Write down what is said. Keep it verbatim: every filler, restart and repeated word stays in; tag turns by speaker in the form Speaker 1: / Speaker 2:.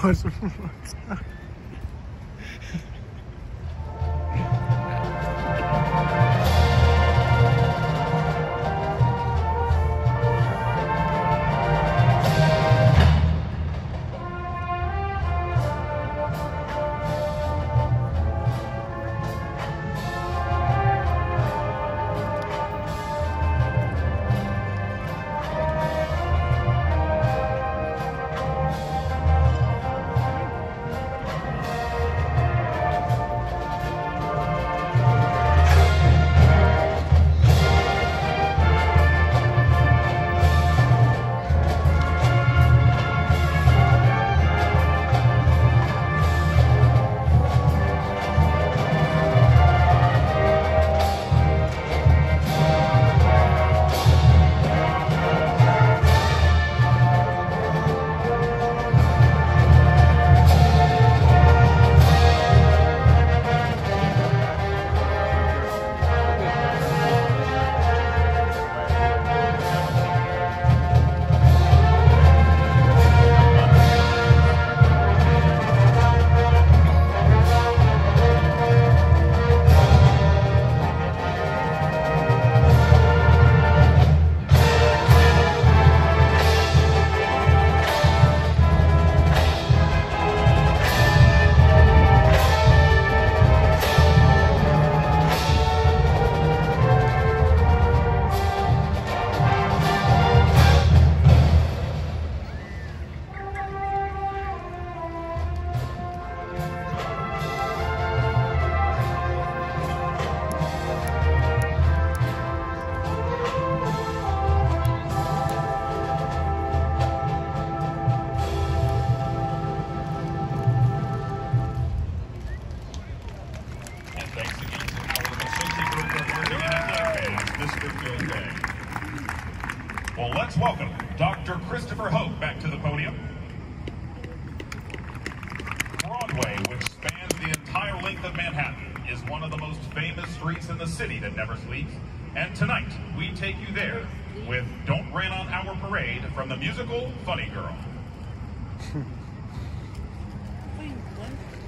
Speaker 1: it's
Speaker 2: Well, let's welcome Doctor Christopher Hope back to the podium. Broadway, which spans the entire length of Manhattan, is one of the most famous streets in the city that never sleeps. And tonight, we take you there with Don't Rain on Our Parade from the musical Funny Girl.
Speaker 3: Wait, what?